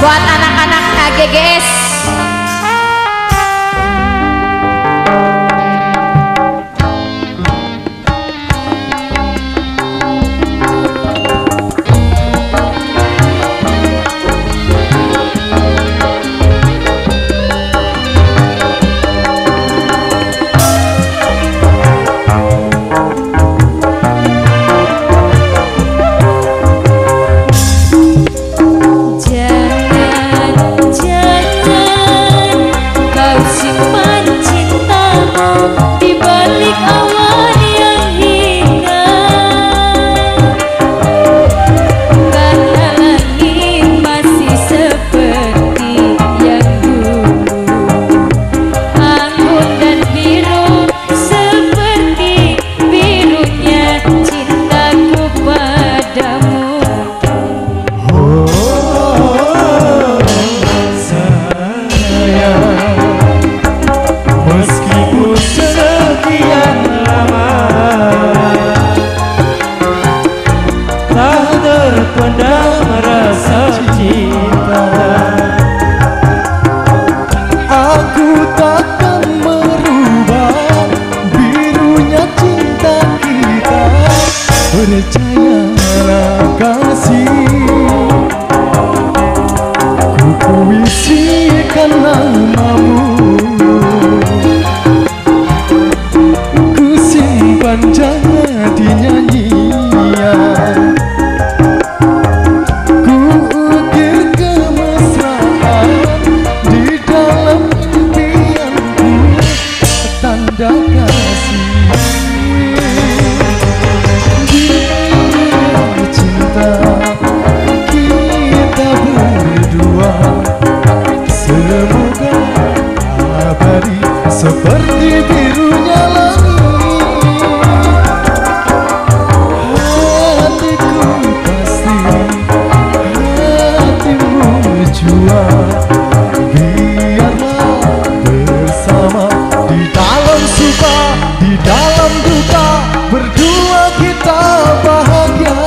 buat anak-anak AGGS. Percayalah kasih, ku puisikan namamu, ku simpan jadi nyanyian, ku ukir kemesraan di dalam impianku, tanda kasih. Kita berdua semoga abadi seperti birunya langit. Hatiku pasti, hatimu jua. Biarlah bersama di dalam suka, di dalam duka, berdua kita bahagia.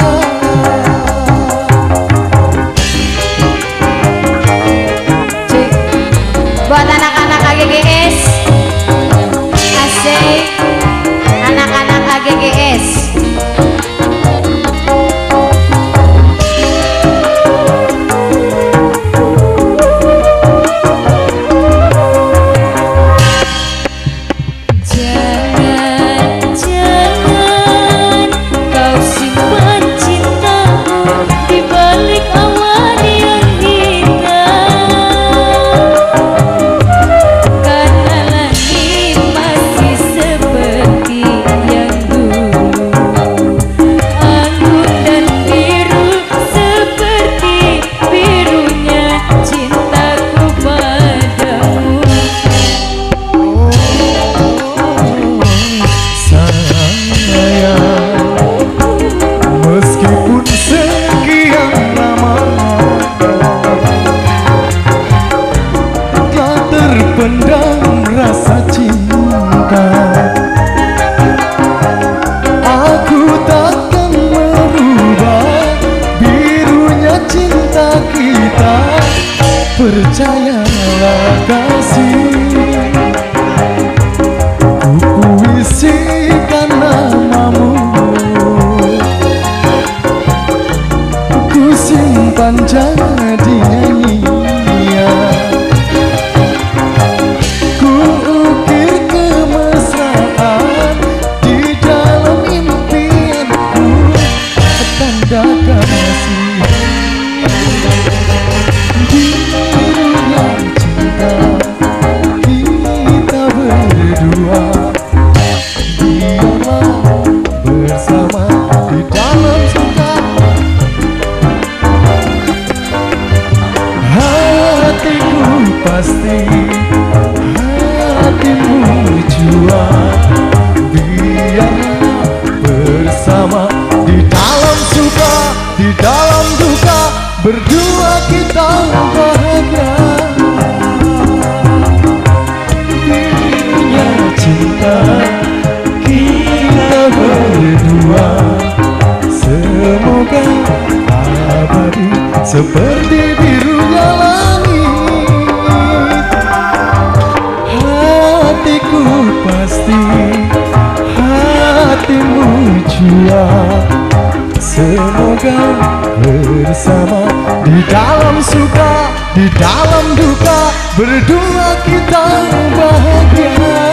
Buat anak-anak AGGS, asik, anak-anak AGGS. Jangan kau simpan cintamu di balik awan yang pendam rasa cinta, aku takkan merubah birunya cinta kita. Percayalah kasih, ku puisikan namamu, ku simpan jadi nyanyian, pasti hatimu jua. Biarlah bersama di dalam suka, di dalam duka, berdua kita bahagia. Birunya cinta kita berdua, semoga abadi seperti birunya langit. berjuang. Semoga bersama di dalam suka, di dalam duka, berdua kita bahagia.